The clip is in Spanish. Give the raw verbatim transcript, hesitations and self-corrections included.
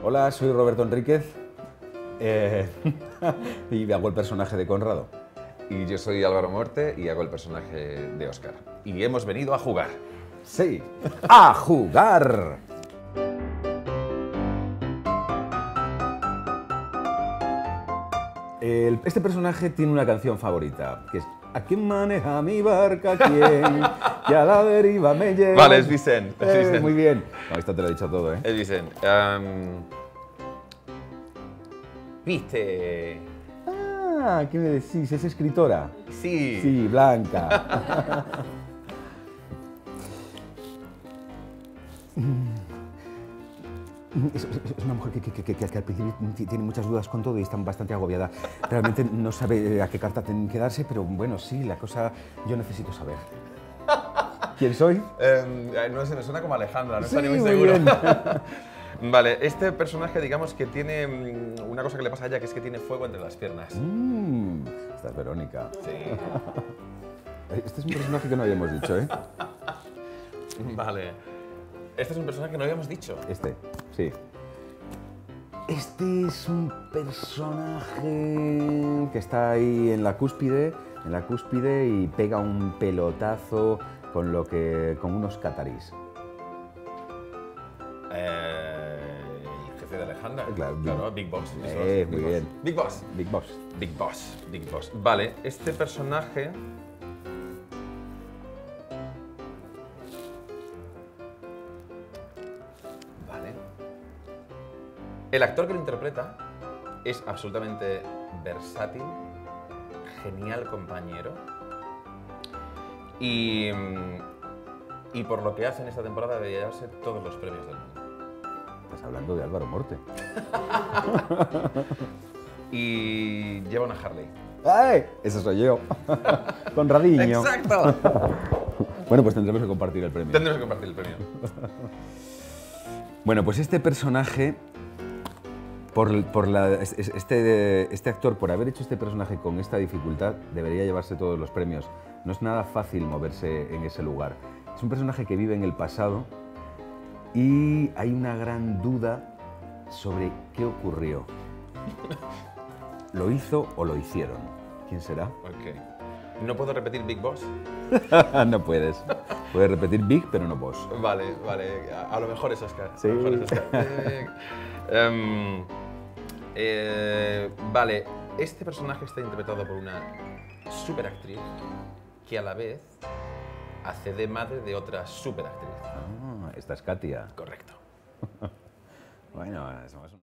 Hola, soy Roberto Enríquez eh, y hago el personaje de Conrado. Y yo soy Álvaro Muerte y hago el personaje de Óscar. Y hemos venido a jugar. Sí, a jugar. El- este personaje tiene una canción favorita, que es ¿a quién maneja mi barca? ¿Quién? Que a la deriva me lleva. Vale, es Vicent. Es Eh, Vicent. muy bien. No, esto te lo he dicho todo, ¿eh? Es Vicent. Um, ¿Viste? Ah, ¿qué me decís? ¿Es escritora? Sí. Sí, Blanca. Es, es- es una mujer que, que- que- que- que al principio tiene muchas dudas con todo y está bastante agobiada. Realmente no sabe a qué carta tiene que darse, pero bueno, sí, la cosa yo necesito saber. ¿Quién soy? Em, no sé, me suena como Alejandra, no Sí, está ni muy muy seguro. bien. Vale, este personaje, digamos que tiene mm, una cosa que le pasa a ella, que es que tiene fuego entre las piernas. Mm, esta es Verónica. Sí. Este es un personaje que no habíamos dicho, ¿eh? Vale. Este es un personaje que no habíamos dicho. Este, sí. Este es un personaje que está ahí en la cúspide, en la cúspide y pega un pelotazo con lo que, con unos catarís. Eh, el jefe de Alejandra. Claro. Claro, Big Boss. Big Eh, Boss, muy Big bien. Boss. Big Boss. Big Boss. Big Boss. Big Boss. Vale, este personaje. Vale. El actor que lo interpreta es absolutamente versátil, genial compañero. Y, y por lo que hace en esta temporada debería llevarse todos los premios del mundo. Estás hablando de Álvaro Morte. Y lleva una Harley. ¡Ay! Ese soy yo. Conradiño. ¡Exacto! Bueno, pues tendremos que compartir el premio. Tendremos que compartir el premio. Bueno, pues este personaje, por, por la, es- es- este, este actor, por haber hecho este personaje con esta dificultad, debería llevarse todos los premios. No es nada fácil moverse en ese lugar. Es un personaje que vive en el pasado y hay una gran duda sobre qué ocurrió. ¿Lo hizo o lo hicieron? ¿Quién será? Ok. ¿No puedo repetir Big Boss? No puedes. Puedes repetir Big, pero no Boss. Vale, vale. A, a lo mejor es Oscar. Sí. A lo mejor es Oscar. Eh, em, eh, vale. Este personaje está interpretado por una superactriz que a la vez hace de madre de otra superactriz. Ah, esta es Katia. Correcto. Bueno, somos un-